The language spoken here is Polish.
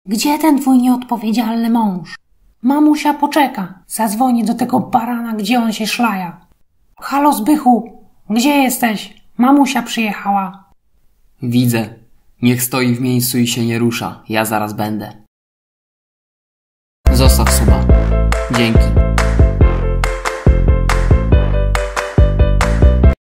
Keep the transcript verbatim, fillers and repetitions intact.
Gdzie ten twój nieodpowiedzialny mąż? Mamusia poczeka. Zadzwoni do tego barana, gdzie on się szlaja. Halo, Zbychu, gdzie jesteś? Mamusia przyjechała. Widzę. Niech stoi w miejscu i się nie rusza. Ja zaraz będę. Zostaw suba. Dzięki.